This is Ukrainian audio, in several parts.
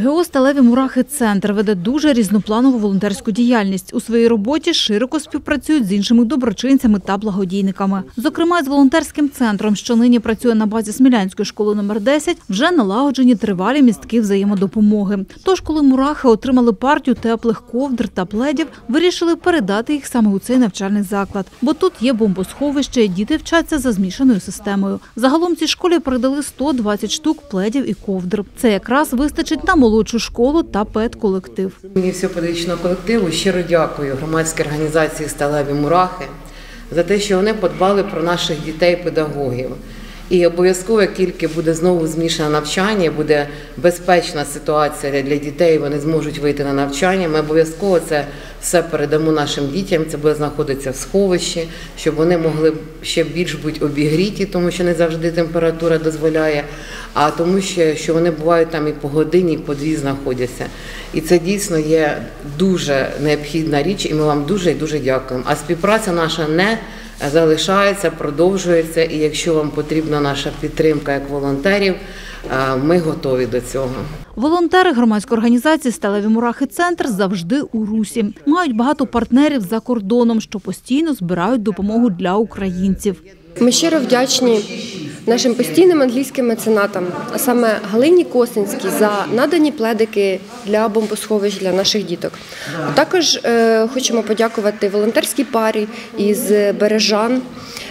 ГО «Сталеві мурахи-центр» веде дуже різнопланову волонтерську діяльність. У своїй роботі широко співпрацюють з іншими доброчинцями та благодійниками. Зокрема, з волонтерським центром, що нині працює на базі Смілянської школи номер 10, вже налагоджені тривалі містки взаємодопомоги. Тож, коли мурахи отримали партію теплих ковдр та пледів, вирішили передати їх саме у цей навчальний заклад. Бо тут є бомбосховище, діти вчаться за змішаною системою. Загалом цій школі передали 120 штук пледів і ковдр. Це якраз вистачить на молодшу школу та педколектив. Мені всього педагогічного колективу щиро дякую громадській організації «Сталеві мурахи» за те, що вони подбали про наших дітей-педагогів. І обов'язково, як тільки буде знову змішане навчання, буде безпечна ситуація для дітей, вони зможуть вийти на навчання, ми обов'язково це все передамо нашим дітям, це буде знаходитися в сховищі, щоб вони могли ще більш бути обігріті, тому що не завжди температура дозволяє, а тому що вони бувають там і по годині, і по дві знаходяться. І це дійсно є дуже необхідна річ, і ми вам дуже і дуже дякуємо. А співпраця наша не залишається, продовжується, і якщо вам потрібна наша підтримка як волонтерів, ми готові до цього. Волонтери громадської організації «Сталеві мурахи-центр» завжди у русі. Мають багато партнерів за кордоном, що постійно збирають допомогу для українців. Ми щиро вдячні нашим постійним англійським меценатам, а саме Галині Косинській, за надані пледики для бомбосховищ для наших діток. А також хочемо подякувати волонтерській парі із Бережан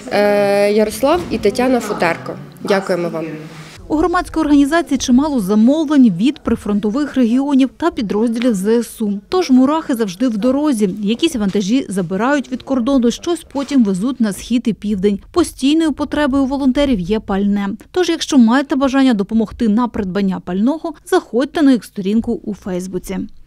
Ярослав і Тетяна Футерко. Дякуємо вам. У громадської організації чимало замовлень від прифронтових регіонів та підрозділів ЗСУ. Тож мурахи завжди в дорозі. Якісь вантажі забирають від кордону, щось потім везуть на схід і південь. Постійною потребою волонтерів є пальне. Тож, якщо маєте бажання допомогти на придбання пального, заходьте на їх сторінку у Фейсбуці.